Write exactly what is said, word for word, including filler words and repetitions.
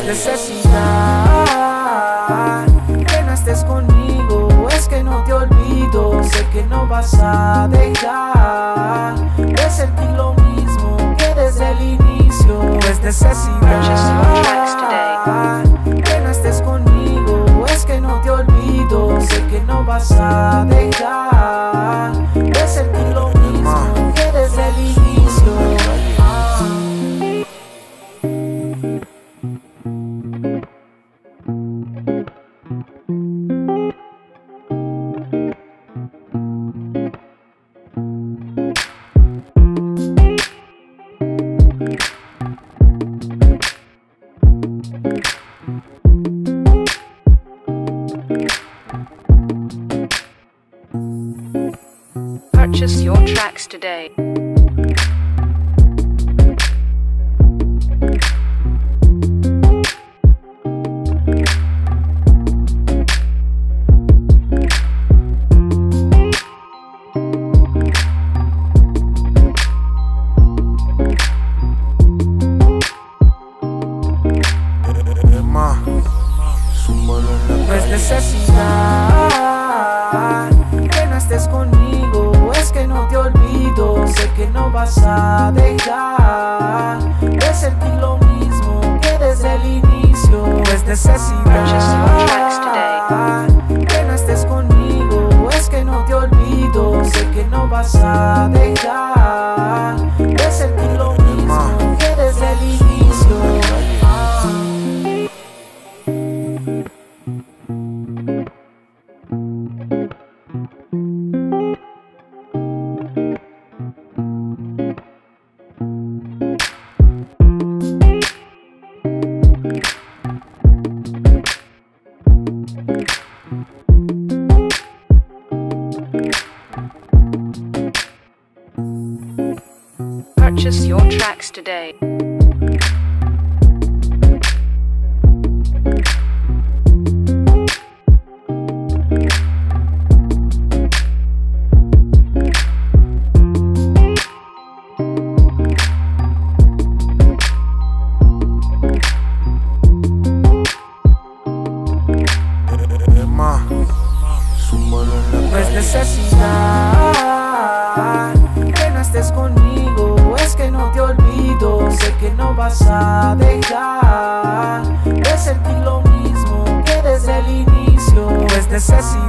necesidad que no estés conmigo, es que no te olvido. Sé que no vas a dejar de sentir lo mismo que desde el inicio. No es necesidad que no estés conmigo, es que no te olvido. Sé que no vas a dejar de sentir lo mismo que desde el inicio. Purchase your tracks today. No es necesidad que no estés conmigo, es que no te olvido. Sé que no vas a dejar de sentir lo mismo que desde el inicio. No es necesidad que no estés conmigo, es que no te olvido. Sé que no vas a dejar de sentir lo mismo que desde el inicio. Purchase your tracks today. No es necesidad que no estés conmigo, es que no te olvido. Sé que no vas a dejar de sentir lo mismo que desde el inicio. No es necesidad